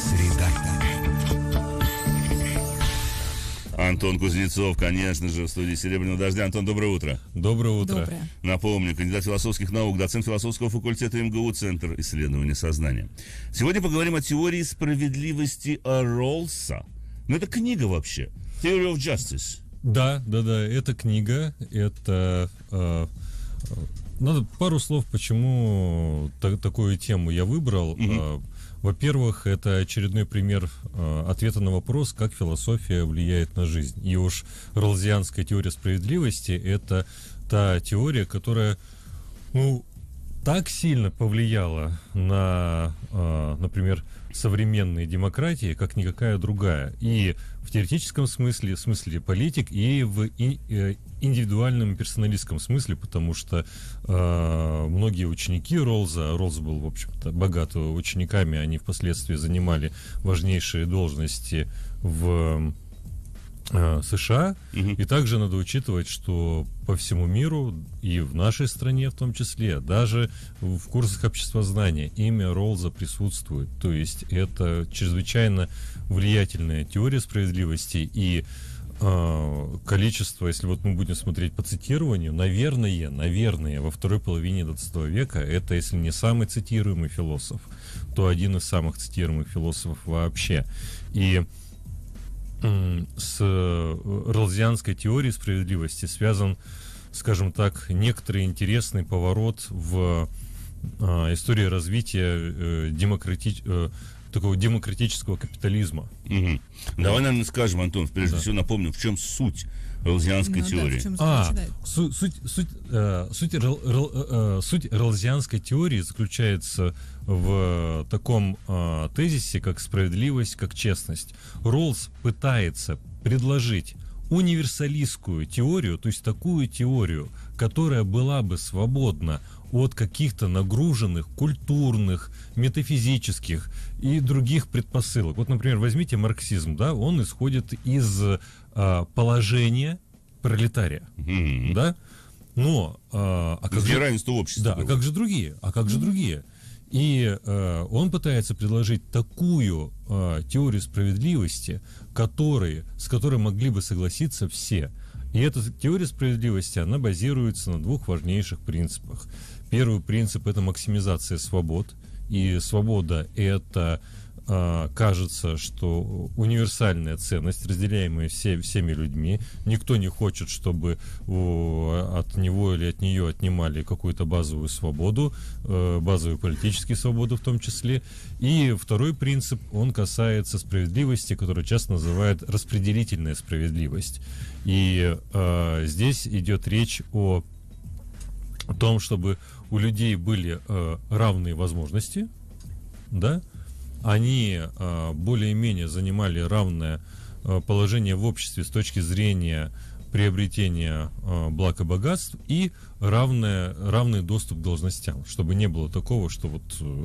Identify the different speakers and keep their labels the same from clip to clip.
Speaker 1: Среда.
Speaker 2: Антон Кузнецов, конечно же, в студии «Серебряного дождя». Антон, доброе утро.
Speaker 3: Доброе утро.
Speaker 4: Доброе.
Speaker 2: Напомню, кандидат философских наук, доцент философского факультета МГУ, Центр исследования сознания. Сегодня поговорим о теории справедливости Роллса. Ну, это книга вообще. Theory of Justice.
Speaker 3: Да, это книга, это... надо пару слов, почему такую тему я выбрал. Во-первых, это очередной пример ответа на вопрос, как философия влияет на жизнь. И уж роллзианская теория справедливости – это та теория, которая, так сильно повлияла на, например, современные демократии, как никакая другая. И в теоретическом смысле, в смысле политик, и в индивидуальном персоналистском смысле, потому что многие ученики Роллза, Роллс был, в общем-то, богат учениками, они впоследствии занимали важнейшие должности в США, и также надо учитывать, что по всему миру и в нашей стране в том числе, даже в курсах обществознания имя Роллза присутствует, то есть это чрезвычайно влиятельная теория справедливости, и количество, если вот мы будем смотреть по цитированию, наверное, во второй половине 20 века это, если не самый цитируемый философ, то один из самых цитируемых философов вообще. И с роллзианской теорией справедливости связан, скажем так, некоторый интересный поворот в истории развития такого демократического капитализма.
Speaker 2: Давай, наверное, скажем, Антон, прежде всего напомним, в чем суть роллзианской теории.
Speaker 3: Суть роллзианской теории заключается в таком тезисе, как справедливость, как честность. Роллс пытается предложить универсалистскую теорию, то есть такую теорию, которая была бы свободна от каких-то нагруженных культурных, метафизических и других предпосылок. Вот, например, возьмите марксизм, да, он исходит из положения пролетария, да, но
Speaker 2: неравенство общества.
Speaker 3: Да, а как же другие? И он пытается предложить такую теорию справедливости, с которой могли бы согласиться все. И эта теория справедливости, она базируется на двух важнейших принципах. Первый принцип – это максимизация свобод. И свобода – это, кажется, что универсальная ценность, разделяемая всеми людьми. Никто не хочет, чтобы от него или от нее отнимали какую-то базовую свободу, базовую политическую свободу в том числе. И второй принцип, он касается справедливости, которую часто называют распределительная справедливость. И здесь идет речь о том, чтобы у людей были равные возможности, да, они более-менее занимали равное положение в обществе с точки зрения приобретения благ и богатств и равный доступ к должностям, чтобы не было такого, что вот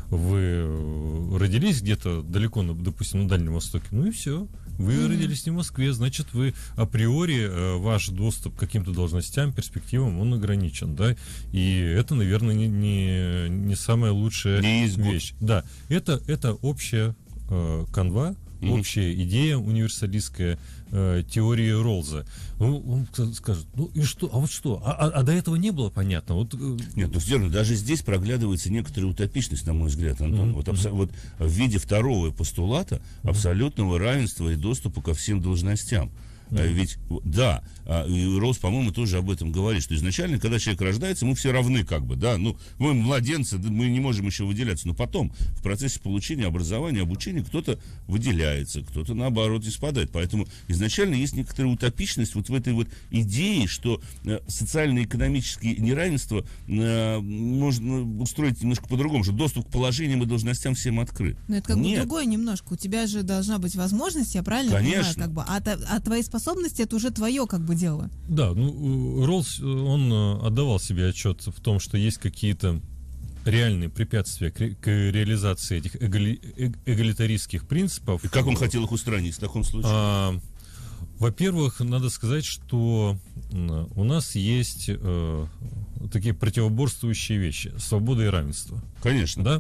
Speaker 3: вы родились где-то далеко, допустим, на Дальнем Востоке, ну и все. Вы родились не в Москве, значит, вы априори ваш доступ к каким-то должностям, перспективам, он ограничен, да, и это, наверное, не самая лучшая вещь. Да, это общая канва, общая идея универсалистская теории Роллза. Он скажет, и что? А вот что? А до этого не было понятно? Вот...
Speaker 2: Нет, Сдернов, даже здесь проглядывается некоторая утопичность, на мой взгляд, Антон. Вот в виде второго постулата абсолютного равенства и доступа ко всем должностям. Ведь, да, и Роллс, по-моему, тоже об этом говорит, что изначально, когда человек рождается, мы все равны, как бы, да, мы младенцы, мы не можем еще выделяться, но потом, в процессе получения образования, обучения, кто-то выделяется, кто-то, наоборот, испадает, поэтому изначально есть некоторая утопичность вот в этой вот идее, что социально-экономические неравенства можно устроить немножко по-другому, что доступ к положениям и должностям всем открыт.
Speaker 4: Но это как бы другое немножко, у тебя же должна быть возможность, я правильно понимаю, как бы, а твои способности, это уже твое как бы дело.
Speaker 3: Да, Роллс, он отдавал себе отчет в том, что есть какие-то реальные препятствия к реализации этих эгалитаристских принципов.
Speaker 2: И как он хотел их устранить в таком случае?
Speaker 3: Во-первых, надо сказать, что у нас есть такие противоборствующие вещи. Свобода и равенство.
Speaker 2: Конечно.
Speaker 3: Да?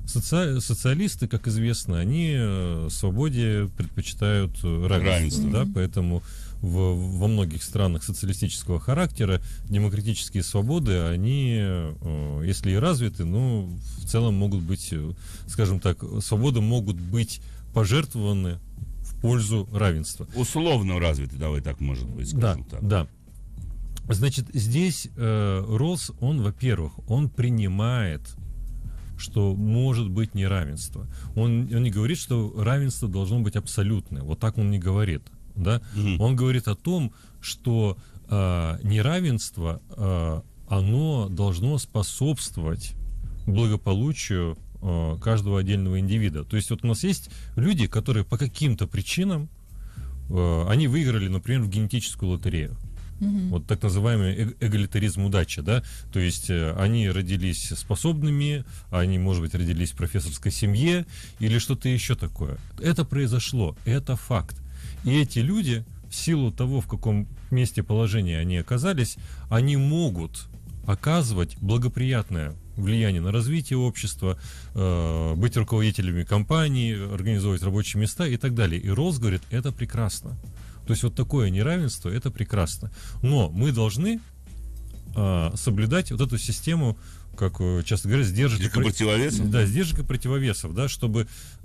Speaker 3: социалисты, как известно, они свободе предпочитают равенство. Да? Поэтому во многих странах социалистического характера демократические свободы, они, если и развиты, но в целом могут быть, скажем так, свободы могут быть пожертвованы в пользу равенства.
Speaker 2: Условно развиты, давай так, может быть, скажем так.
Speaker 3: Да. Значит, здесь Роллс, он, во-первых, он принимает, что может быть неравенство. Он не говорит, что равенство должно быть абсолютное. Вот так он не говорит. Да? Он говорит о том, что неравенство, оно должно способствовать благополучию каждого отдельного индивида. То есть вот у нас есть люди, которые по каким-то причинам, они выиграли, например, в генетическую лотерею. Вот так называемый эгалитаризм удачи, да, то есть они родились способными, они, может быть, родились в профессорской семье или что-то еще такое. Это произошло, это факт. И эти люди, в силу того, в каком месте положения они оказались, они могут оказывать благоприятное влияние на развитие общества, быть руководителями компаний, организовывать рабочие места и так далее. И Роллс говорит, это прекрасно. То есть вот такое неравенство, это прекрасно. Но мы должны соблюдать вот эту систему, как часто говорят, сдержек
Speaker 2: противовесов.
Speaker 3: Да, сдержек и противовесов, да, чтобы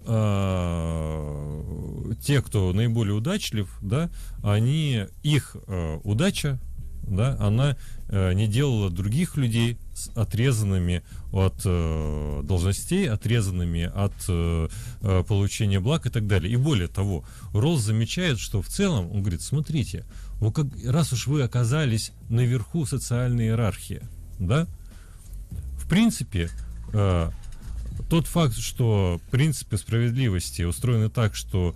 Speaker 3: те, кто наиболее удачлив, да, их удача, да, она не делала других людей отрезанными от должностей, отрезанными от получения благ и так далее. И более того, Роллс замечает, что в целом, он говорит, смотрите, раз уж вы оказались наверху социальной иерархии, да, в принципе, тот факт, что принципы справедливости устроены так, что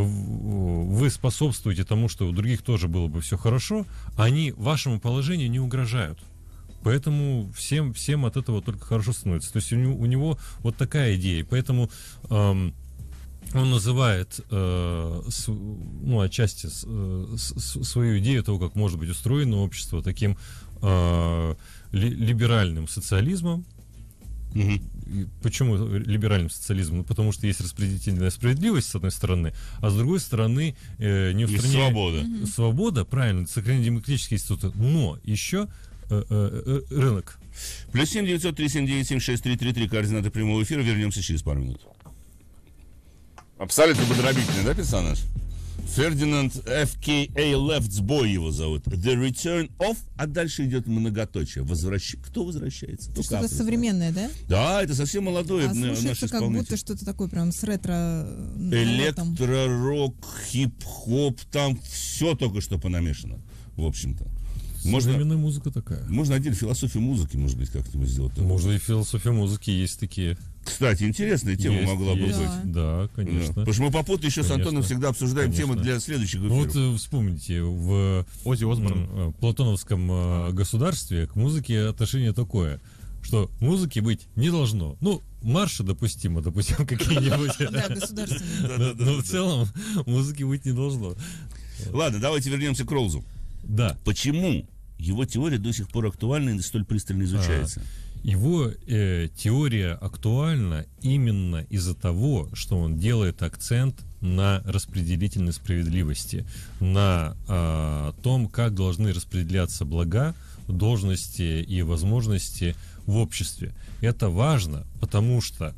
Speaker 3: вы способствуете тому, что у других тоже было бы все хорошо, они вашему положению не угрожают. Поэтому всем от этого только хорошо становится. То есть у него вот такая идея. Поэтому он называет отчасти свою идею того, как может быть устроено общество, таким либеральным социализмом. Почему либеральным социализмом? Ну, потому что есть распределительная справедливость, с одной стороны, а с другой стороны не устраняет... Свобода, правильно, сохранение демократические институты, но еще рынок.
Speaker 2: Плюс 7 903 797 6333, координаты прямого эфира. Вернемся через пару минут. Абсолютно бодробительный, да, персонаж? Фердинанд F.K.A. Leftsboy его зовут. The Return of, а дальше идет многоточие. Кто возвращается?
Speaker 4: Это что-то современное, да?
Speaker 2: Да, это совсем молодое наш
Speaker 4: исполнитель. Как будто что-то такое прям с ретро...
Speaker 2: Электро-рок, хип-хоп, там все только что понамешано, в общем-то.
Speaker 3: Современная музыка такая.
Speaker 2: Можно отдельно философию музыки, может быть, как-нибудь сделать.
Speaker 3: Можно и философия музыки, есть такие.
Speaker 2: Кстати, интересная тема могла бы быть.
Speaker 3: Да, конечно.
Speaker 2: Потому что мы попутно еще с Антоном всегда обсуждаем темы для следующих эфиров.
Speaker 3: Вот вспомните, в
Speaker 1: Оззи Осборн
Speaker 3: платоновском государстве к музыке отношение такое, что музыки быть не должно. Ну, марши допустим какие-нибудь.
Speaker 4: Да, государственные.
Speaker 3: Но в целом музыки быть не должно.
Speaker 2: Ладно, давайте вернемся к Роллсу.
Speaker 3: Да.
Speaker 2: Почему его теория до сих пор актуальна и столь пристально изучается?
Speaker 3: Его теория актуальна именно из-за того, что он делает акцент на распределительной справедливости, на том, как должны распределяться блага, должности и возможности в обществе. Это важно, потому что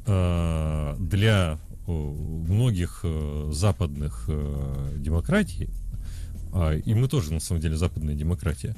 Speaker 3: для многих западных демократий, и мы тоже, на самом деле, западная демократия,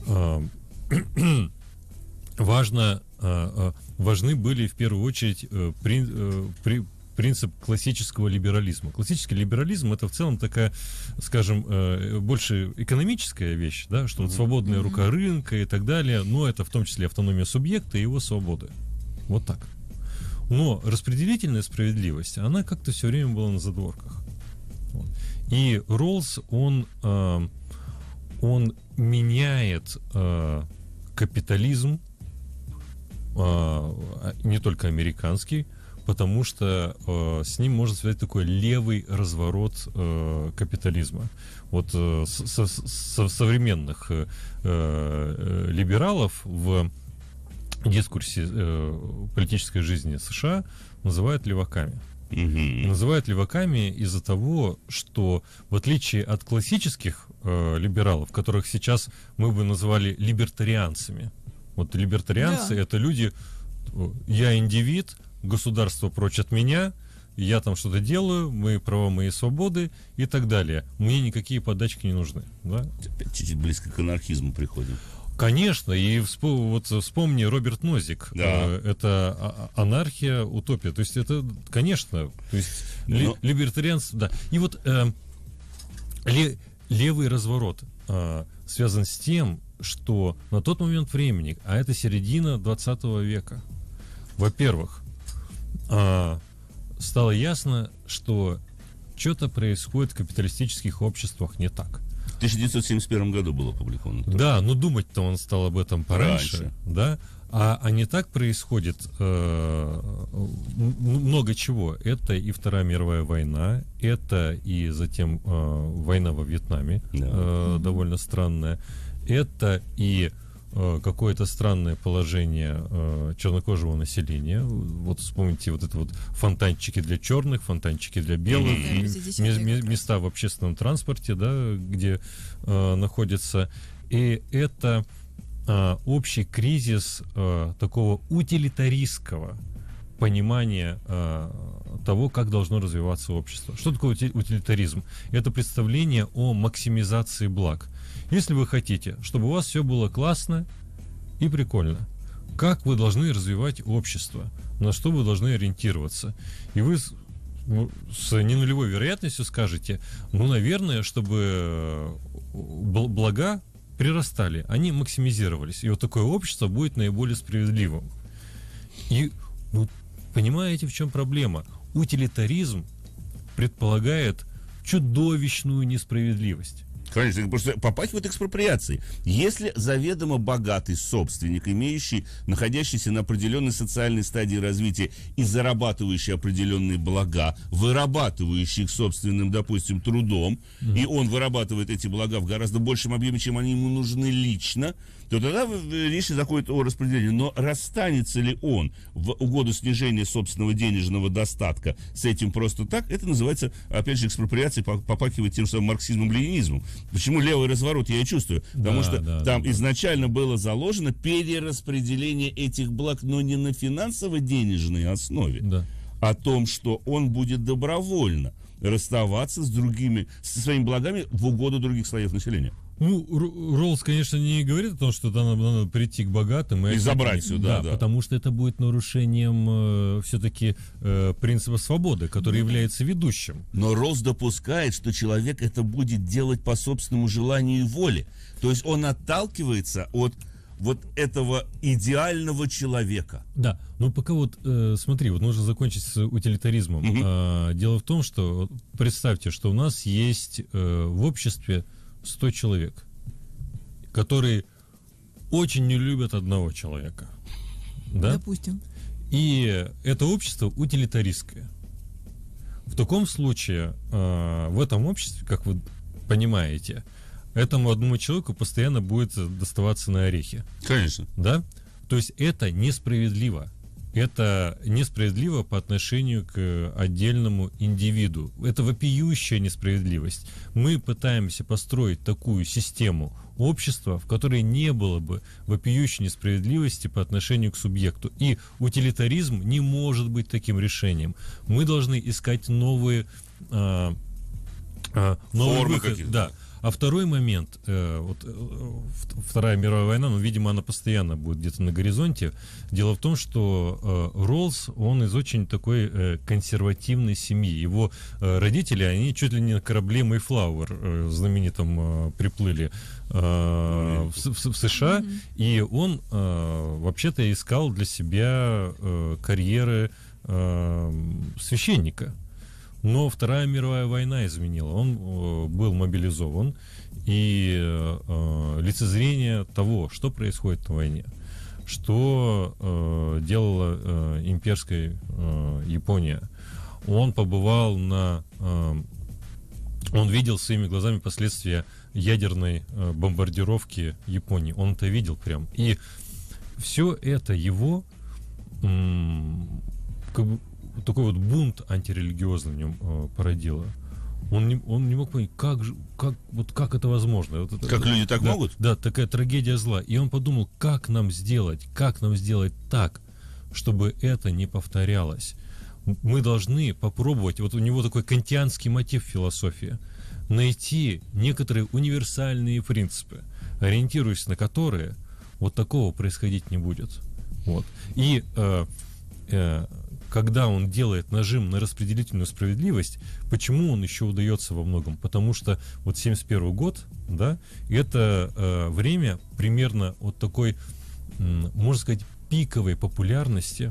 Speaker 3: важны были в первую очередь принцип классического либерализма. Классический либерализм — это в целом такая, скажем, больше экономическая вещь, да, что вот свободная рука рынка и так далее, но это в том числе автономия субъекта и его свободы. Вот так. Но распределительная справедливость, она как-то все время была на задворках. Вот. И Роллс, он меняет капитализм, не только американский, потому что с ним можно связать такой левый разворот капитализма. Вот современных либералов в дискурсе политической жизни США называют леваками. Называют леваками из-за того, что в отличие от классических либералов, которых сейчас мы бы называли либертарианцами. Вот либертарианцы это люди, я индивид, государство прочь от меня, я там что-то делаю, мои права, мои свободы и так далее. Мне никакие подачки не нужны. Да?
Speaker 2: Чуть-чуть близко к анархизму приходим.
Speaker 3: Конечно, и вот вспомни Роберт Нозик. Это анархия, утопия. То есть это, конечно, то есть либертарианство, да. И вот левый разворот связан с тем, что на тот момент времени, а это середина 20 века, во-первых, стало ясно, что что-то происходит в капиталистических обществах не так.
Speaker 2: В 1971 году было опубликовано.
Speaker 3: Да, но думать-то он стал об этом пораньше, да? А не так происходит много чего. Это и Вторая мировая война, это и затем война во Вьетнаме, довольно странная. Это и какое-то странное положение чернокожего населения. Вот вспомните вот это вот фонтанчики для черных, фонтанчики для белых, места в общественном транспорте, да, где находятся. И это общий кризис такого утилитаристского понимания того, как должно развиваться общество. Что такое утилитаризм? Это представление о максимизации благ. Если вы хотите, чтобы у вас все было классно и прикольно, как вы должны развивать общество? На что вы должны ориентироваться? И вы с ненулевой вероятностью скажете, наверное, чтобы блага прирастали, они максимизировались. И вот такое общество будет наиболее справедливым. И понимаете, в чем проблема? Утилитаризм предполагает чудовищную несправедливость.
Speaker 2: Конечно, это просто попахивает экспроприацией. Если заведомо богатый собственник, находящийся на определенной социальной стадии развития и зарабатывающий определенные блага, вырабатывающий их собственным, допустим, трудом, и он вырабатывает эти блага в гораздо большем объеме, чем они ему нужны лично, то тогда речь заходит о распределении. Но расстанется ли он в угоду снижения собственного денежного достатка с этим просто так, это называется, опять же, экспроприацией, попахивает тем самым марксизмом-ленинизмом. Почему левый разворот я и чувствую? Потому что там изначально было заложено перераспределение этих благ, но не на финансово-денежной основе, о том, что он будет добровольно расставаться со своими благами в угоду других слоев населения.
Speaker 3: Роллс, конечно, не говорит о том, что надо прийти к богатым
Speaker 2: и забрать все, да.
Speaker 3: Потому что это будет нарушением все-таки принципа свободы, который является ведущим.
Speaker 2: Но Роллс допускает, что человек это будет делать по собственному желанию и воле. То есть он отталкивается от вот этого идеального человека.
Speaker 3: Да, пока смотри, нужно закончить с утилитаризмом. Дело в том, что представьте, что у нас есть в обществе 100 человек, которые очень не любят одного человека. Да?
Speaker 4: Допустим.
Speaker 3: И это общество утилитаристское. В таком случае в этом обществе, как вы понимаете, этому одному человеку постоянно будет доставаться на орехи.
Speaker 2: Конечно.
Speaker 3: Да? То есть это несправедливо. Это несправедливо по отношению к отдельному индивиду. Это вопиющая несправедливость. Мы пытаемся построить такую систему общества, в которой не было бы вопиющей несправедливости по отношению к субъекту. И утилитаризм не может быть таким решением. Мы должны искать новые выходы. Да. А второй момент, Вторая мировая война, видимо, она постоянно будет где-то на горизонте. Дело в том, что Роллс, он из очень такой консервативной семьи. Его родители, они чуть ли не на корабле Мэйфлауэр знаменитом приплыли в США, и он вообще-то искал для себя карьеры священника. Но Вторая мировая война изменила. Он был мобилизован, и лицезрение того, что происходит на войне, что делала имперская Япония. Он побывал он видел своими глазами последствия ядерной бомбардировки Японии. Он это видел прям. И все это его как бы, такой вот бунт антирелигиозный в нем породило. Он не мог понять, как это возможно. Вот это,
Speaker 2: как люди так могут?
Speaker 3: Да, такая трагедия зла. И он подумал, как нам сделать так, чтобы это не повторялось. Мы должны попробовать, вот у него такой кантианский мотив в философии, найти некоторые универсальные принципы, ориентируясь на которые вот такого происходить не будет. Вот. И когда он делает нажим на распределительную справедливость, почему он еще удается во многом? Потому что вот 71 год, да, это время примерно вот такой, можно сказать, пиковой популярности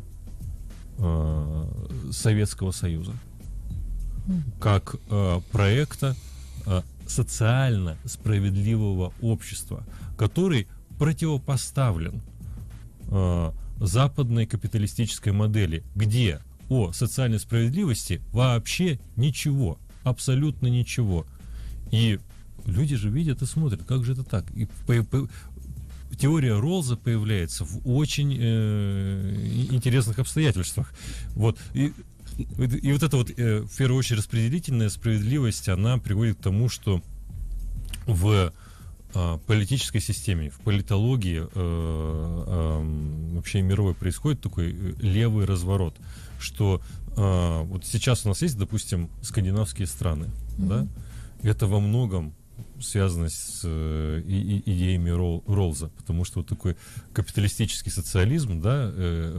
Speaker 3: Советского Союза как проекта социально справедливого общества, который противопоставлен западной капиталистической модели, где о социальной справедливости вообще ничего, абсолютно ничего. И люди же видят и смотрят, как же это так. И теория Роллза появляется в очень интересных обстоятельствах. Вот. И вот эта вот, в первую очередь, распределительная справедливость, она приводит к тому, что в политической системе, в политологии вообще мировой происходит такой левый разворот, что вот сейчас у нас есть, допустим, скандинавские страны, да, это во многом связано с идеями Роллза, потому что вот такой капиталистический социализм, да,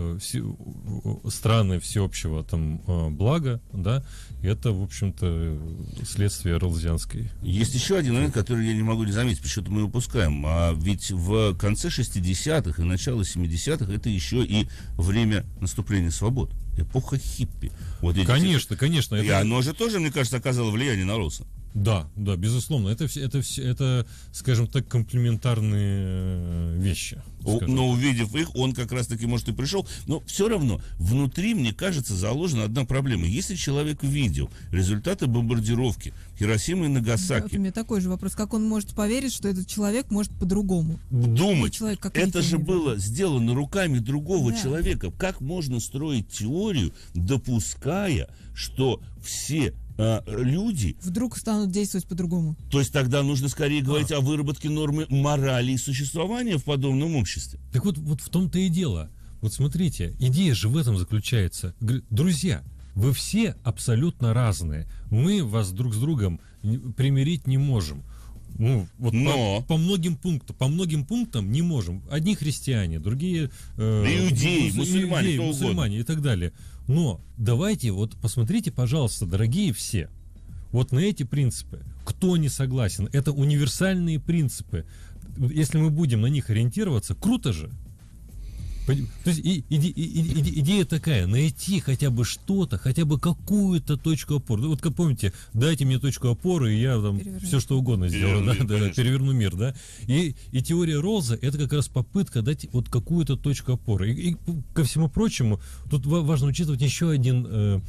Speaker 3: страны всеобщего там блага, да, это, в общем-то, следствие роллзианской.
Speaker 2: Есть еще один момент, который я не могу не заметить, почему-то мы упускаем. А ведь в конце 60-х и начало 70-х это еще и время наступления свобод, эпоха хиппи. Вот
Speaker 3: конечно.
Speaker 2: И оно же тоже, мне кажется, оказало влияние на Роллза.
Speaker 3: Да, безусловно. Это, скажем так, комплементарные вещи.
Speaker 2: Но увидев их, он как раз-таки, может, и пришел. Но все равно внутри, мне кажется, заложена одна проблема. Если человек видел результаты бомбардировки Хиросимы и Нагасаки...
Speaker 4: Вот у меня такой же вопрос. Как он может поверить, что этот человек может по-другому
Speaker 2: думать?
Speaker 4: Человек, как
Speaker 2: это же было сделано руками другого человека. Как можно строить теорию, допуская, что все... люди
Speaker 4: вдруг станут действовать по-другому?
Speaker 2: То есть тогда нужно скорее говорить о выработке нормы морали и существования в подобном обществе.
Speaker 3: Так вот в том-то и дело. Вот смотрите, идея же в этом заключается. Друзья, вы все абсолютно разные. Мы вас друг с другом примирить не можем. Ну, вот
Speaker 2: но...
Speaker 3: по многим пунктам не можем. Одни христиане, другие
Speaker 2: иудеи, мусульмане
Speaker 3: и так далее. Но давайте вот посмотрите, пожалуйста, дорогие все, вот на эти принципы. Кто не согласен? Это универсальные принципы. Если мы будем на них ориентироваться, круто же. То есть идея такая, найти хотя бы что-то, хотя бы какую-то точку опоры. Вот как помните, дайте мне точку опоры, и я там все что угодно сделаю, переверну мир, да. И теория Роллза это как раз попытка дать вот какую-то точку опоры. И ко всему прочему, тут важно учитывать еще один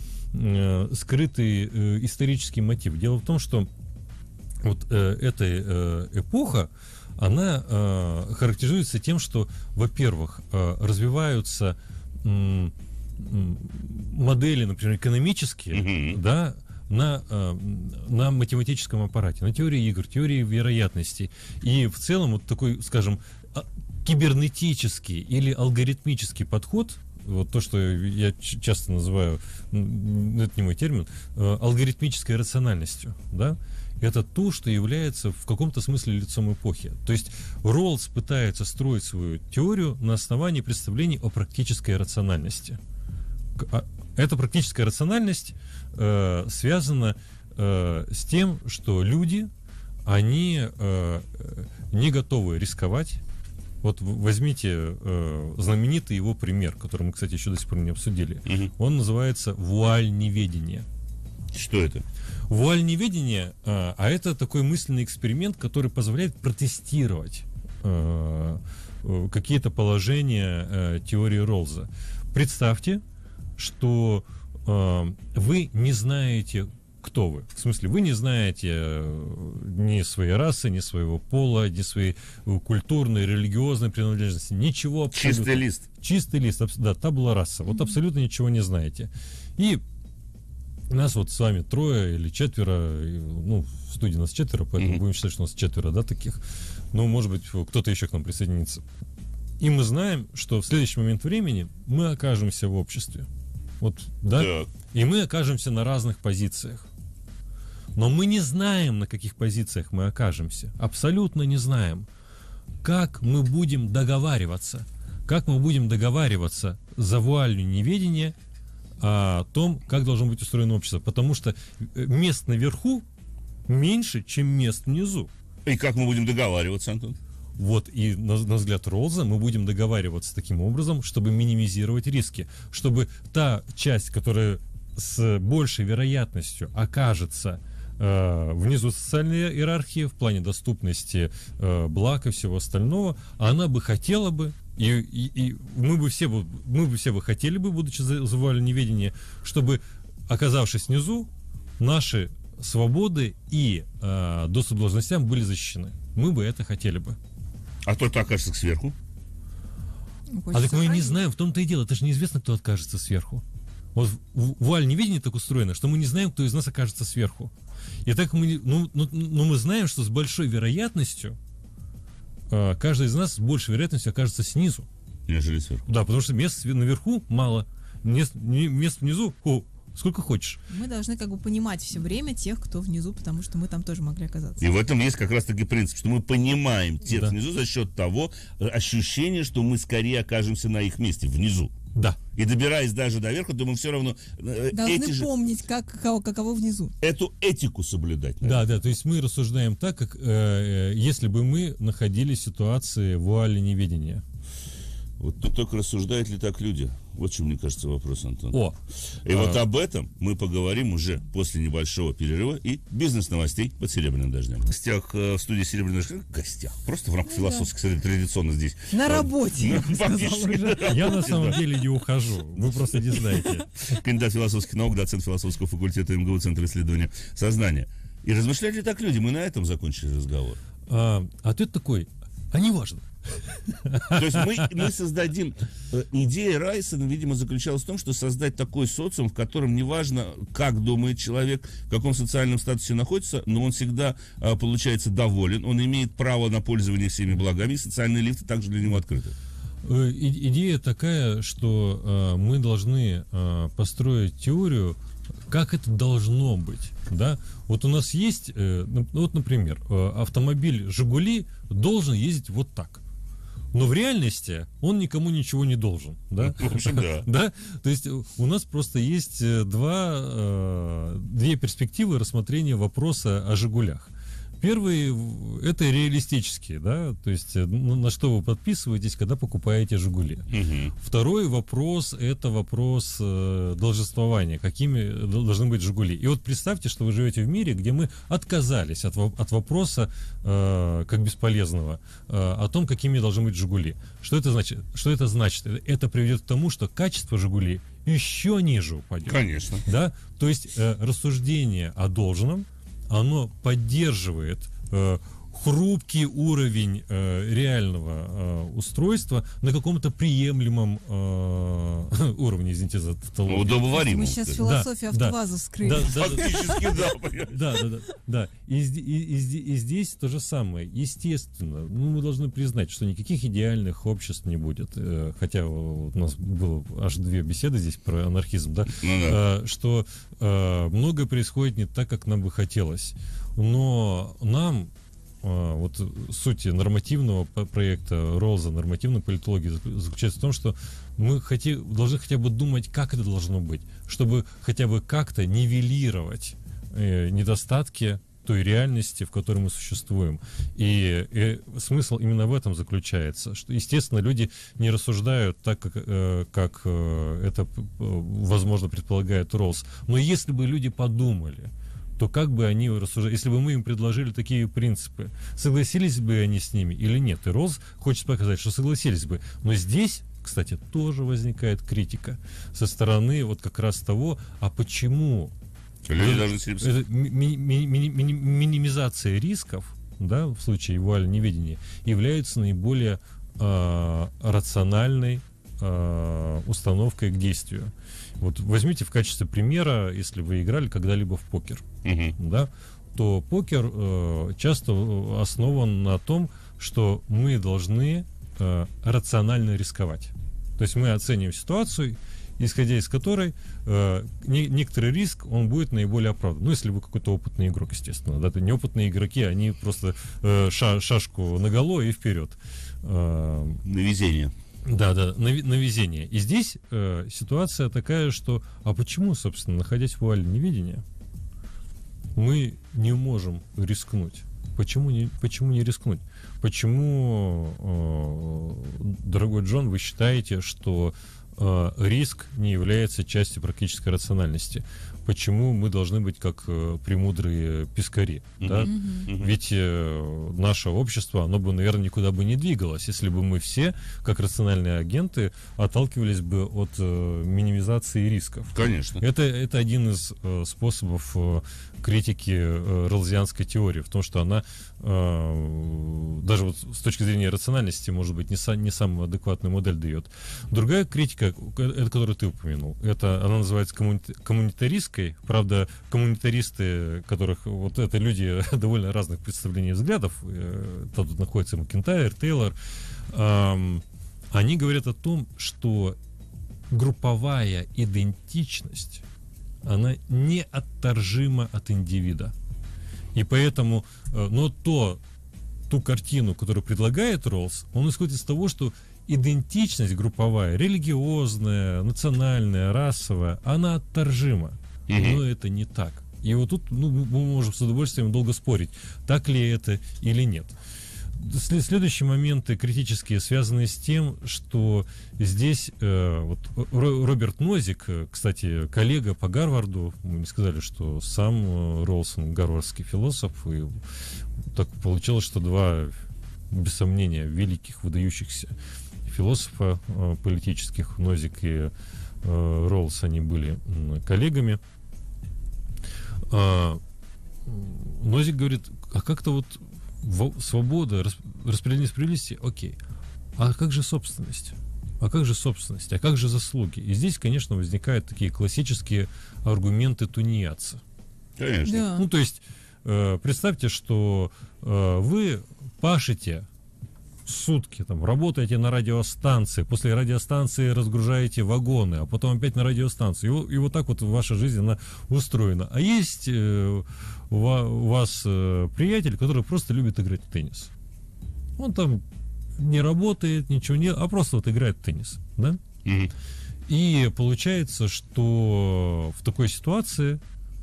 Speaker 3: скрытый исторический мотив. Дело в том, что вот эта эпоха, она характеризуется тем, что, во-первых, развиваются модели, например, экономические, да, на математическом аппарате, на теории игр, теории вероятностей. И в целом вот такой, скажем, кибернетический или алгоритмический подход, вот то, что я часто называю, это не мой термин, алгоритмической рациональностью, да, это то, что является в каком-то смысле лицом эпохи. То есть Роллз пытается строить свою теорию на основании представлений о практической рациональности. Эта практическая рациональность связана с тем, что люди, они не готовы рисковать. Вот возьмите знаменитый его пример, который мы, кстати, еще до сих пор не обсудили. Он называется «Вуаль неведения».
Speaker 2: Что это?
Speaker 3: Вуаль неведения, а это такой мысленный эксперимент, который позволяет протестировать какие-то положения теории Роллза. Представьте, что вы не знаете, кто вы. В смысле, вы не знаете ни своей расы, ни своего пола, ни своей культурной, религиозной принадлежности. Ничего абсолютно.
Speaker 2: Чистый лист.
Speaker 3: Чистый лист, да, табула раса. Вот абсолютно ничего не знаете. И нас вот с вами 3 или 4, ну, в студии нас 4, поэтому будем считать, что у нас 4, да, таких. Ну, может быть, кто-то еще к нам присоединится. И мы знаем, что в следующий момент времени мы окажемся в обществе. Вот, да? И мы окажемся на разных позициях. Но мы не знаем, на каких позициях мы окажемся. Абсолютно не знаем. Как мы будем договариваться? Как мы будем договариваться за вуалью неведения о том, как должно быть устроено общество? Потому что мест наверху меньше, чем мест внизу.
Speaker 2: И как мы будем договариваться, Антон?
Speaker 3: Вот, и на взгляд Роллза мы будем договариваться таким образом, чтобы минимизировать риски, чтобы та часть, которая с большей вероятностью окажется внизу социальной иерархии в плане доступности благ и всего остального, она бы хотела бы, и мы бы все бы хотели бы, будучи за вуалью неведения, чтобы, оказавшись внизу, наши свободы и доступ к должностям были защищены. Мы бы это хотели бы.
Speaker 2: А кто-то окажется сверху?
Speaker 3: А так мы не знаем, в том-то и дело. Это же неизвестно, кто окажется сверху. Вот вуаль неведения так устроена, что мы не знаем, кто из нас окажется сверху. И так мы, мы знаем, что с большой вероятностью каждый из нас с большей вероятностью окажется снизу.
Speaker 2: Нежели сверху.
Speaker 3: Да, потому что мест наверху мало, мест внизу сколько хочешь.
Speaker 4: Мы должны как бы понимать все время тех, кто внизу, потому что мы там тоже могли оказаться.
Speaker 2: И в этом есть как раз-таки принцип, что мы понимаем тех внизу за счет того ощущения, что мы скорее окажемся на их месте, внизу.
Speaker 3: Да.
Speaker 2: И добираясь даже до верха, то мы все равно...
Speaker 4: Должны помнить, каково внизу.
Speaker 2: Эту этику соблюдать.
Speaker 3: Наверное. Да, то есть мы рассуждаем так, как если бы мы находились в ситуации вуали неведения.
Speaker 2: Вот тут только рассуждают ли так люди? Вот в чем, мне кажется, вопрос, Антон. И
Speaker 3: вот
Speaker 2: об этом мы поговорим уже после небольшого перерыва и бизнес-новостей под «Серебряным дождем». В гостях в студии «Серебряный дождь». В гостях. Просто в рамках философских, кстати, традиционно здесь.
Speaker 4: На работе.
Speaker 3: Я на самом деле не ухожу. Вы просто не знаете.
Speaker 2: Кандидат философских наук, доцент философского факультета МГУ, Центр исследования сознания. И размышляют ли так люди? Мы на этом закончили разговор.
Speaker 3: Ответ такой: а не важно.
Speaker 2: То есть мы создадим... Идея Райсона, видимо, заключалась в том, что создать такой социум, в котором неважно, как думает человек, в каком социальном статусе находится, но он всегда получается доволен, он имеет право на пользование всеми благами, и социальные лифты также для него открыты.
Speaker 3: Идея такая, что мы должны построить теорию, как это должно быть, да? Вот у нас есть, вот, например, автомобиль «Жигули» должен ездить вот так. Но в реальности он никому ничего не должен, да?
Speaker 2: В общем, да.
Speaker 3: Да? То есть у нас просто есть две перспективы рассмотрения вопроса о «Жигулях». Первый – это реалистические, да, то есть на что вы подписываетесь, когда покупаете «Жигули». Второй вопрос – это вопрос долженствования, какими должны быть «Жигули». И вот представьте, что вы живете в мире, где мы отказались от вопроса, как бесполезного, о том, какими должны быть «Жигули». Что это значит? Это приведет к тому, что качество «Жигули» еще ниже упадет.
Speaker 2: Конечно.
Speaker 3: Да? То есть рассуждение о должном, оно поддерживает хрупкий уровень реального устройства на каком-то приемлемом уровне, извините за тавтологию.
Speaker 2: Удобоваримом.
Speaker 4: Мы сейчас философию АвтоВАЗа вскрыли.
Speaker 2: Фактически,
Speaker 3: да. И здесь то же самое. Естественно, мы должны признать, что никаких идеальных обществ не будет. Хотя у нас было аж 2 беседы здесь про анархизм, да? Что многое происходит не так, как нам бы хотелось. Но нам вот суть нормативного проекта Роллза, нормативной политологии заключается в том, что мы должны хотя бы думать, как это должно быть, чтобы хотя бы как-то нивелировать недостатки той реальности, в которой мы существуем. И смысл именно в этом заключается, что, естественно, люди не рассуждают так, как это, возможно, предполагает Роллс. Но если бы люди подумали, то как бы они рассуждали, если бы мы им предложили такие принципы, согласились бы они с ними или нет? И Роллс хочет показать, что согласились бы. Но здесь, кстати, тоже возникает критика со стороны вот как раз того, а почему Минимизация рисков, да, в случае вуаля неведения, является наиболее рациональной установкой к действию. Вот возьмите в качестве примера, если вы играли когда-либо в покер, да, то покер часто основан на том, что мы должны рационально рисковать. То есть мы оцениваем ситуацию, исходя из которой некоторый риск, он будет наиболее оправдан. Ну, если вы какой-то опытный игрок, естественно. Да, то неопытные игроки, они просто шашку наголо и вперед.
Speaker 2: На везение.
Speaker 3: Да, на везение. И здесь ситуация такая, что... А почему, собственно, находясь в вуале неведения, мы не можем рискнуть? Почему не рискнуть? Почему, дорогой Джон, вы считаете, что риск не является частью практической рациональности? Почему мы должны быть как премудрые пескари? Да? Ведь наше общество, оно бы, наверное, никуда бы не двигалось, если бы мы все, как рациональные агенты, отталкивались бы от минимизации рисков.
Speaker 2: Конечно.
Speaker 3: Это один из способов критики роллзианской теории, в том, что она даже вот с точки зрения рациональности, может быть, не самую адекватную модель дает. Другая критика, это которую ты упомянул, она называется коммунитаристской. Правда, коммунитаристы, которых вот это люди довольно разных представлений и взглядов, тут находится Макентайр, Тейлор, они говорят о том, что групповая идентичность, она неотторжима от индивида. И поэтому, но ту картину, которую предлагает Роллс, он исходит из того, что идентичность групповая, религиозная, национальная, расовая, она отторжима. Но это не так. И вот тут мы можем с удовольствием долго спорить, так ли это или нет. Следующие моменты критические связаны с тем, что здесь вот Роберт Нозик, кстати, коллега по Гарварду, мы не сказали, что сам Роллсон гарвардский философ, и так получилось, что два, без сомнения, великих, выдающихся философа политических, Нозик и Роллс, они были коллегами. Нозик говорит, а как-то вот свобода, распределение справедливости, окей. А как же собственность? А как же собственность? А как же заслуги? И здесь, конечно, возникают такие классические аргументы тунеядца.
Speaker 2: Конечно.
Speaker 4: Да.
Speaker 3: Ну, то есть, представьте, что вы пашете сутки, там, работаете на радиостанции, после радиостанции разгружаете вагоны, а потом опять на радиостанцию. И вот так вот ваша жизнь, она устроена. А есть у вас приятель, который просто любит играть в теннис. Он там не работает, ничего не... А просто вот играет в теннис, да? И получается, что в такой ситуации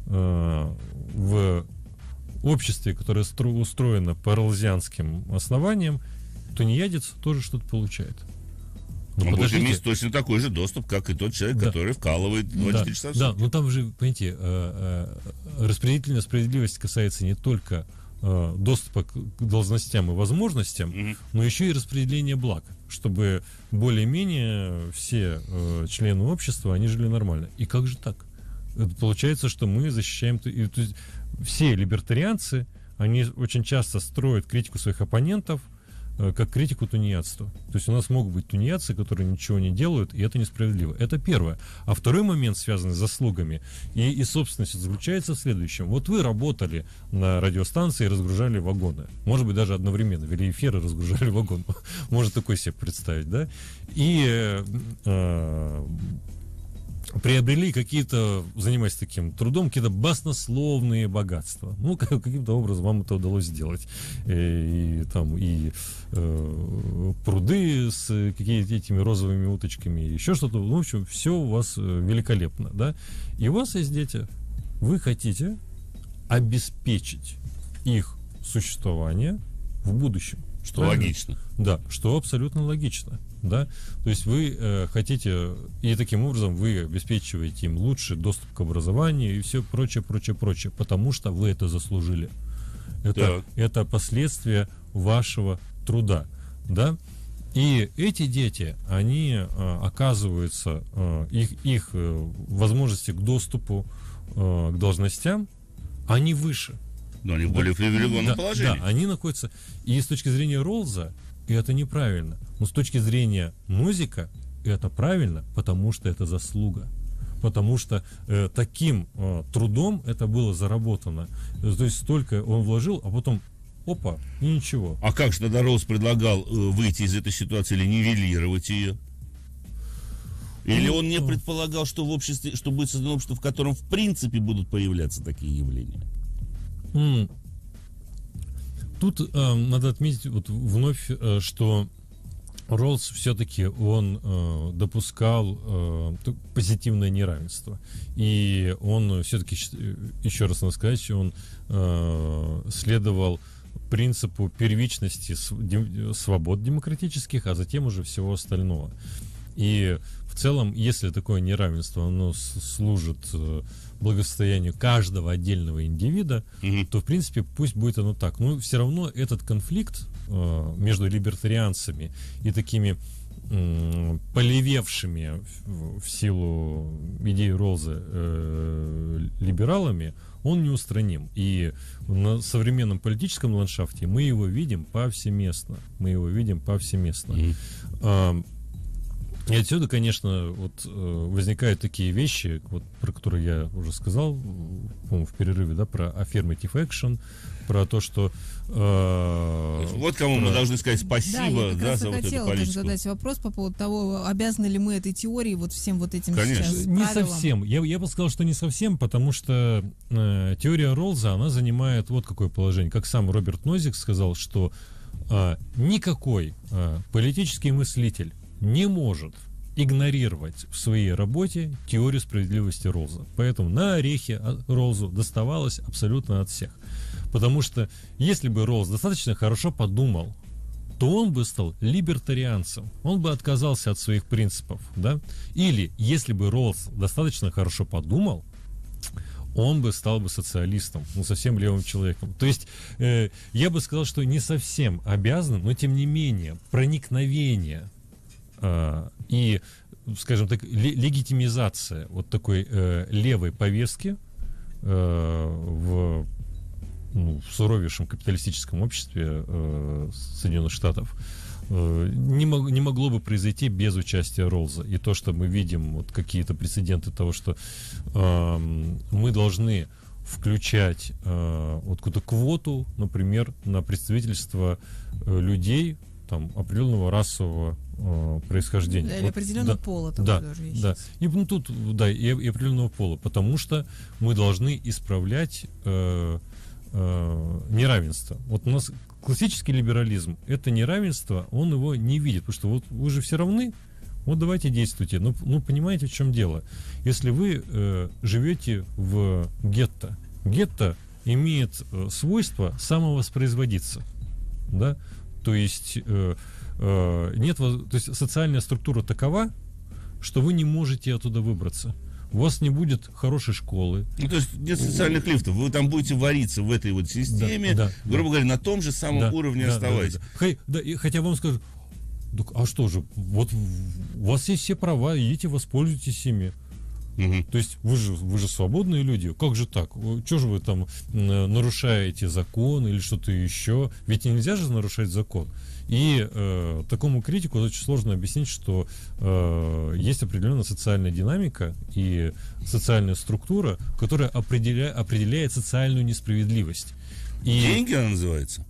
Speaker 3: в обществе, которое устроено по роллзианским основаниям, тунеядец тоже что-то получает.
Speaker 2: Он будет иметь точно такой же доступ, как и тот человек, который вкалывает 24 часа в сутки.
Speaker 3: Да, но там же, понимаете, распределительная справедливость касается не только доступа к должностям и возможностям, но еще и распределения благ, чтобы более-менее все члены общества, они жили нормально. И как же так? Получается, что мы защищаем... То есть все либертарианцы, они очень часто строят критику своих оппонентов как критику тунеядства. То есть у нас могут быть тунеядцы, которые ничего не делают, и это несправедливо. Это первое. А второй момент, связанный с заслугами и собственностью, заключается в следующем. Вот вы работали на радиостанции и разгружали вагоны. Может быть, даже одновременно вели эфир и разгружали вагон. Можно такой себе представить, да? И приобрели какие-то, занимаясь таким трудом, какие-то баснословные богатства. Ну, каким-то образом вам это удалось сделать. И пруды с какими-то этими розовыми уточками, еще что-то. Ну, в общем, все у вас великолепно, да? И у вас есть дети. Вы хотите обеспечить их существование в будущем.
Speaker 2: Что логично.
Speaker 3: Да, что абсолютно логично. Да? То есть вы хотите, и таким образом вы обеспечиваете им лучший доступ к образованию и все прочее, потому что вы это заслужили. Это последствия вашего труда. Да? И эти дети, они оказываются, их возможности к доступу к должностям, они выше.
Speaker 2: Но они в более привилегированном положении.
Speaker 3: Да, они находятся... И с точки зрения Роллза это неправильно. Но с точки зрения Нозика это правильно, потому что это заслуга. Потому что таким трудом это было заработано. То есть столько он вложил, а потом опа, и ничего.
Speaker 2: А как же тогда Роллс предлагал выйти из этой ситуации или нивелировать ее? Или он не предполагал, что в обществе, что будет создано общество, в котором в принципе будут появляться такие явления?
Speaker 3: Тут надо отметить вот вновь, что Роллс все-таки он допускал позитивное неравенство. И он все-таки, еще раз надо сказать, он следовал принципу первичности свобод демократических, а затем уже всего остального. И в целом, если такое неравенство, оно служит благосостоянию каждого отдельного индивида, то, в принципе, пусть будет оно так. Но все равно этот конфликт между либертарианцами и такими полевевшими в силу идеи Роллза либералами, он неустраним. И на современном политическом ландшафте мы его видим повсеместно. И отсюда, конечно, вот возникают такие вещи, вот, про которые я уже сказал, по-моему, в перерыве, да, про affirmative action, про то, что...
Speaker 2: вот кому мы должны сказать спасибо,
Speaker 4: да,
Speaker 2: за вот эту политику.
Speaker 4: Тоже задать вопрос по поводу того, обязаны ли мы этой теории вот всем вот этим сейчас
Speaker 3: не
Speaker 4: правилам.
Speaker 3: совсем. Я бы сказал, что не совсем, потому что теория Роллза, она занимает вот какое положение. Как сам Роберт Нозик сказал, что никакой политический мыслитель не может игнорировать в своей работе теорию справедливости Роллза. Поэтому на орехи Роллзу доставалось абсолютно от всех. Потому что если бы Роллс достаточно хорошо подумал, то он бы стал либертарианцем. Он бы отказался от своих принципов. Да? Или если бы Роллс достаточно хорошо подумал, он бы стал бы социалистом, совсем левым человеком. То есть я бы сказал, что не совсем обязан, но тем не менее проникновение и, скажем так, легитимизация вот такой левой повестки в суровейшем капиталистическом обществе Соединенных Штатов не могло бы произойти без участия Роллза. И то, что мы видим вот какие-то прецеденты того, что мы должны включать вот какую-то квоту, например, на представительство людей там определенного расового происхождения.
Speaker 4: Или определенного пола. Тоже есть.
Speaker 3: Да. И тут, да, и определенного пола, потому что мы должны исправлять неравенство. Вот у нас классический либерализм, это неравенство, он его не видит, потому что вот вы же все равны, вот давайте действуйте. Ну понимаете, в чем дело? Если вы живете в гетто, гетто имеет свойство самовоспроизводиться, да, то есть нет, то есть социальная структура такова, что вы не можете оттуда выбраться. У вас не будет хорошей школы.
Speaker 2: То есть нет социальных лифтов. Вы там будете вариться в этой вот системе, грубо говоря, на том же самом уровне оставаясь.
Speaker 3: Хотя вам скажут, а что же, вот у вас есть все права, идите воспользуйтесь ими. То есть вы же свободные люди. Как же так? Чего же вы там нарушаете закон или что-то еще? Ведь нельзя же нарушать закон. И такому критику очень сложно объяснить, что есть определенная социальная динамика и социальная структура, которая определяет социальную несправедливость.
Speaker 2: Деньги она называется?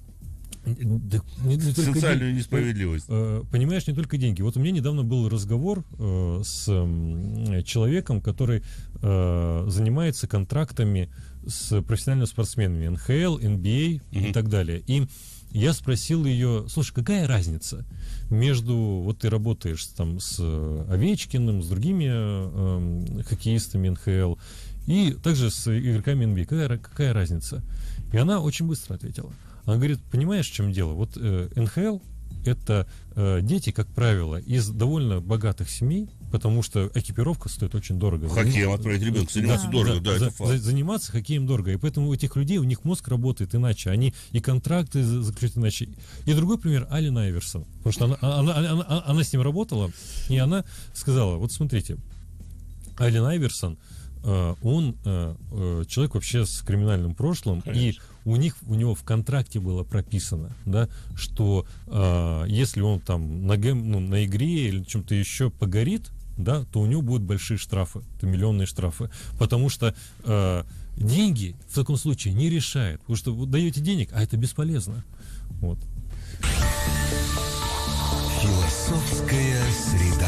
Speaker 2: Социальную несправедливость.
Speaker 3: Понимаешь, не только деньги. Вот у меня недавно был разговор с человеком, который занимается контрактами с профессиональными спортсменами НХЛ, НБА и так далее. И я спросил ее, слушай, какая разница между, вот ты работаешь там с Овечкиным, с другими хоккеистами НХЛ и также с игроками НБА, какая разница? И она очень быстро ответила. Она говорит, понимаешь, в чем дело? Вот НХЛ — это дети, как правило, из довольно богатых семей, потому что экипировка стоит очень дорого.
Speaker 2: Хоккеем отправить ребенка заниматься дорого, это факт.
Speaker 3: Заниматься хоккеем дорого, и поэтому у этих людей, у них мозг работает иначе, они и контракты заключают иначе. И другой пример — Аллен Айверсон, потому что она с ним работала, и она сказала, вот смотрите, Аллен Айверсон он человек вообще с криминальным прошлым, конечно. И у него в контракте было прописано, да, что если он там на игре или чем-то еще погорит, да, то у него будут большие штрафы, это миллионные штрафы, потому что деньги в таком случае не решает, потому что вы даете денег, а это бесполезно. Вот.
Speaker 1: Философская среда.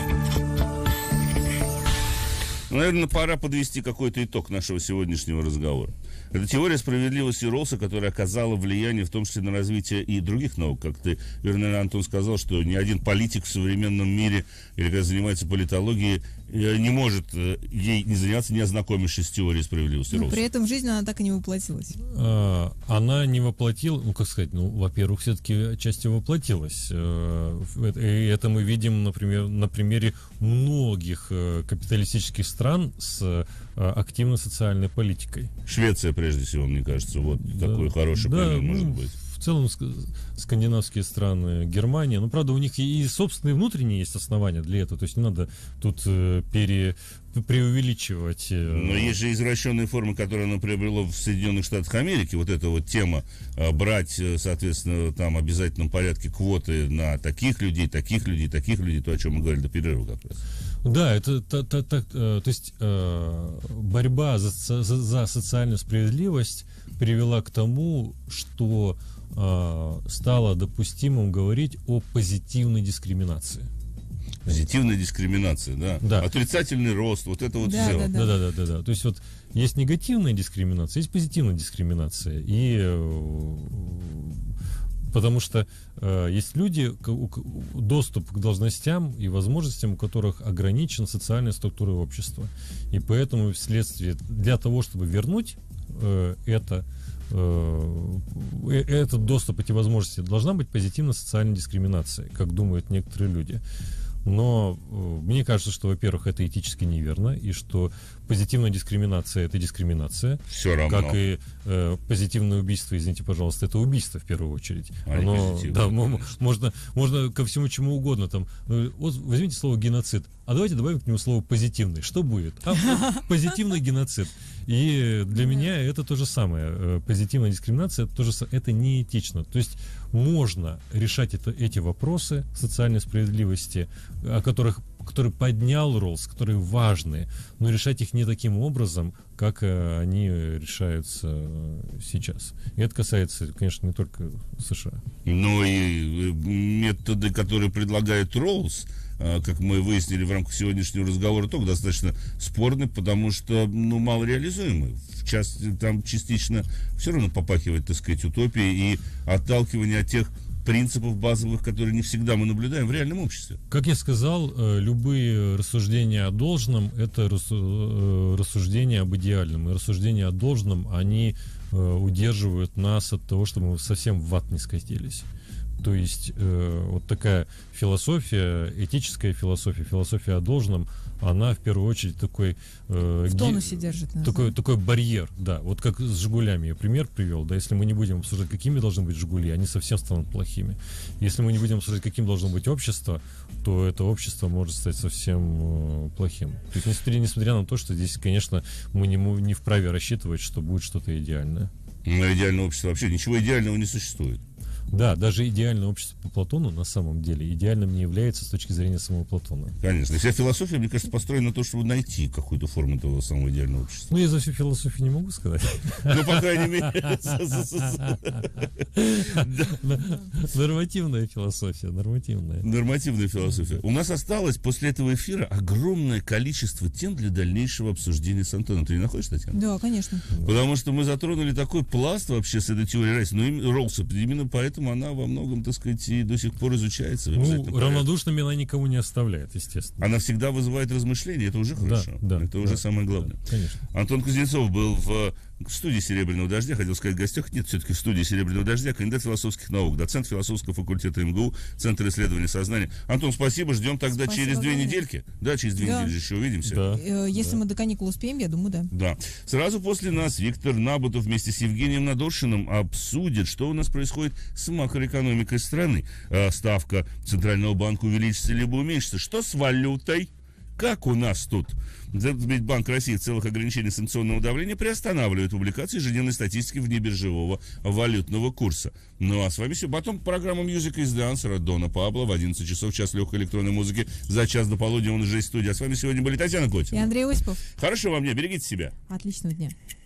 Speaker 2: Наверное, пора подвести какой-то итог нашего сегодняшнего разговора. Это теория справедливости Роллса, которая оказала влияние в том числе на развитие и других наук. Как ты, верно, Антон, сказал, что ни один политик в современном мире, или когда занимается политологией, не может ей не заняться, не ознакомившись с теорией справедливости Роллса.
Speaker 4: При этом в жизнь она так и не воплотилась.
Speaker 3: Она не воплотилась, во-первых, все-таки отчасти воплотилась. И это мы видим, например, на примере многих капиталистических стран с активной социальной политикой.
Speaker 2: Швеция, прежде всего, мне кажется, вот такой хороший пример может быть.
Speaker 3: В целом скандинавские страны, Германия, правда, у них и собственные внутренние есть основания для этого, то есть не надо тут преувеличивать.
Speaker 2: Но есть же извращенные формы, которые оно приобрело в Соединенных Штатах Америки, вот эта вот тема брать, соответственно, там в обязательном порядке квоты на таких людей, то, о чем мы говорили до перерыва как раз.
Speaker 3: Да, это то есть борьба за социальную справедливость привела к тому, что стало допустимым говорить о позитивной дискриминации.
Speaker 2: Позитивная дискриминация, да.
Speaker 3: Да.
Speaker 2: Отрицательный рост, вот это вот все.
Speaker 3: Да. То есть вот есть негативная дискриминация, есть позитивная дискриминация. И потому что есть люди, доступ к должностям и возможностям, у которых ограничена социальная структура общества. И поэтому вследствие, для того, чтобы вернуть этот доступ, эти возможности, должна быть позитивная социальная дискриминация, как думают некоторые люди. Но мне кажется, что, во-первых, это этически неверно, и что позитивная дискриминация — это дискриминация.
Speaker 2: Все равно.
Speaker 3: Как и позитивное убийство, извините, пожалуйста, это убийство в первую очередь. Можно ко всему чему угодно. Там, вот возьмите слово геноцид, а давайте добавим к нему слово позитивный. Что будет? Позитивный геноцид. И для меня это то же самое. Позитивная дискриминация — это неэтично. То есть можно решать эти вопросы социальной справедливости, которые поднял Роллс, которые важны, но решать их не таким образом, как они решаются сейчас. И это касается, конечно, не только США.
Speaker 2: Но и методы, которые предлагает Роллс, как мы выяснили в рамках сегодняшнего разговора, только достаточно спорны, потому что, мало реализуемы. Там частично все равно попахивает, так сказать, утопией и отталкивание от тех принципов базовых, которые не всегда мы наблюдаем в реальном обществе.
Speaker 3: Как я сказал, любые рассуждения о должном — это рассуждения об идеальном. И рассуждения о должном, они удерживают нас от того, чтобы мы совсем в ад не скатились. То есть вот такая философия, этическая философия о должном, она в первую очередь такой
Speaker 4: в тонусе держит нас,
Speaker 3: такой барьер, да. Вот как с «Жигулями» я пример привел, да. Если мы не будем обсуждать, какими должны быть «Жигули», они совсем станут плохими. Если мы не будем обсуждать, каким должно быть общество, то это общество может стать совсем плохим. То есть несмотря на то, что здесь, конечно, мы не вправе рассчитывать, что будет что-то идеальное.
Speaker 2: Но идеальное общество вообще, ничего идеального не существует.
Speaker 3: Да, даже идеальное общество по Платону на самом деле идеальным не является с точки зрения самого Платона.
Speaker 2: Конечно. И вся философия, мне кажется, построена на то, чтобы найти какую-то форму этого самого идеального общества.
Speaker 3: Я за всю философию не могу сказать.
Speaker 2: Ну, по крайней мере.
Speaker 3: Нормативная философия, нормативная.
Speaker 2: Нормативная философия. У нас осталось после этого эфира огромное количество тем для дальнейшего обсуждения с Антоном. Ты не находишь, Татьяна?
Speaker 4: Да, конечно.
Speaker 2: Потому что мы затронули такой пласт вообще с этой теорией райса. Но Роллса, именно поэтому она во многом, так сказать, и до сих пор изучается.
Speaker 3: Равнодушными она никого не оставляет, естественно.
Speaker 2: Она всегда вызывает размышления, это уже хорошо.
Speaker 3: Да,
Speaker 2: это уже самое главное.
Speaker 3: Да, конечно.
Speaker 2: Антон Кузнецов был в студии «Серебряного дождя», хотел сказать, в гостях, нет, все-таки в студии «Серебряного дождя», кандидат философских наук, доцент философского факультета МГУ, Центр исследования сознания. Антон, спасибо, ждем тогда через 2 недельки. Да, через 2 недели еще увидимся.
Speaker 4: Да. Если мы до каникул успеем, я думаю, да.
Speaker 2: Да. Сразу после нас Виктор Набутов вместе с Евгением Надоршиным обсудит, что у нас происходит с макроэкономикой страны. Ставка Центрального банка увеличится либо уменьшится. Что с валютой? как у нас тут Банк России в целых ограничениях санкционного давления приостанавливает публикацию ежедневной статистики внебиржевого валютного курса. Ну а с вами все. Потом программа Music is the Answer от Дона Пабло в 11 часов, час легкой электронной музыки. За час до полудня он уже из студии. А с вами сегодня были Татьяна Котина
Speaker 4: и Андрей Осипов.
Speaker 2: Хорошего вам дня, берегите себя.
Speaker 4: Отличного дня.